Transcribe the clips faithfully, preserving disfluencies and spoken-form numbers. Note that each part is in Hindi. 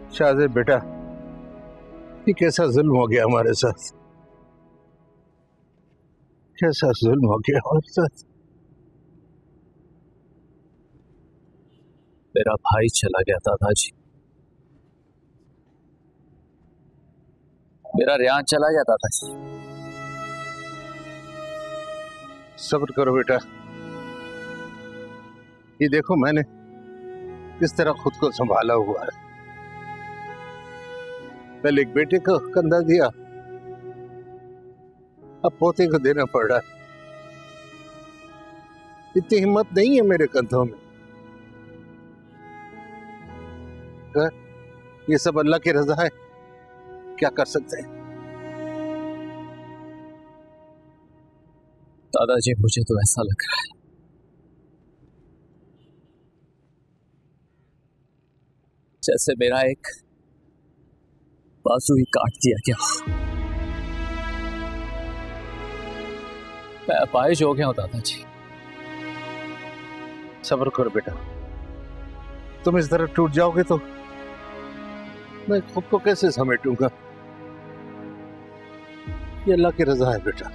शाहजेब बेटा, ये कैसा जुल्म हो गया हमारे साथ, कैसा जुल्म हो गया हमारे साथ। मेरा भाई चला गया दादाजी, मेरा रेहान चला गया दादाजी। सब्र करो बेटा, ये देखो मैंने किस तरह खुद को संभाला हुआ है। पहले एक बेटे को कंधा दिया, अब पोते को देना पड़ रहा है। इतनी हिम्मत नहीं है मेरे कंधों में। कर, ये सब अल्लाह की रजा है, क्या कर सकते हैं। दादाजी मुझे तो ऐसा लग रहा है जैसे मेरा एक बाजू ही काट दिया गया। मैं अपाहिज हो गया हूं दादाजी। सब्र करो बेटा, तुम इस तरह टूट जाओगे तो मैं खुद को कैसे समेटूंगा। ये अल्लाह की रजा है बेटा।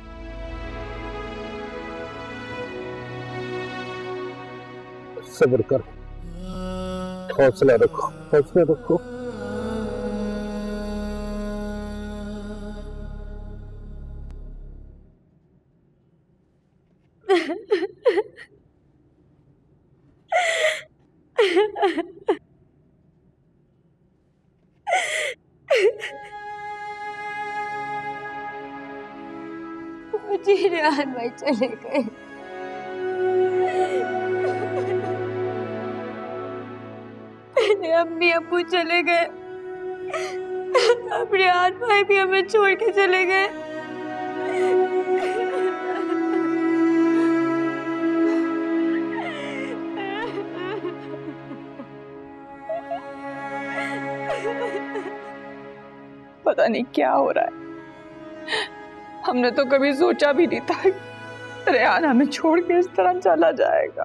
सब्र करो, हौसला रखो, हौसला रखो। मुझे रेहान भाई चले गए, मेरे अम्मी अब्बू चले गए, अब रेहान भाई भी हमें छोड़ के चले गए। पता नहीं क्या हो रहा है। हमने तो कभी सोचा भी नहीं था रेहान हमें छोड़ के इस तरह चला जाएगा।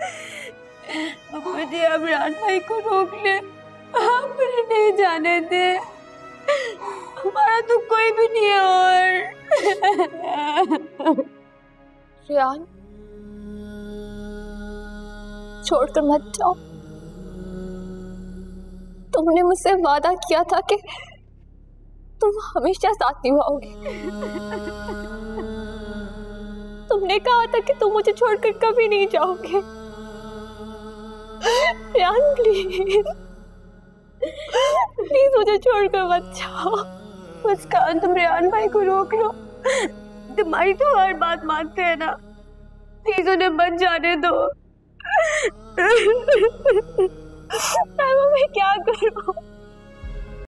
मुझे अब रेहान भाई को रोक ले, आप मुझे नहीं जाने दे, हमारा तो कोई भी नहीं है। और रेहान छोड़कर मत जाओ, तुमने मुझसे वादा किया था कि तुम हमेशा साथ निभाओगे। तुमने कहा था कि तुम मुझे छोड़कर कभी नहीं जाओगे। रेहान प्लीज प्लीज मुझे छोड़कर मत जाओ। मुस्कान, तुम रेहान भाई को रोक लो, तुम्हारी तो हर बात मानते हैं ना, प्लीज उन्हें मत जाने दो। मैं क्या करूं?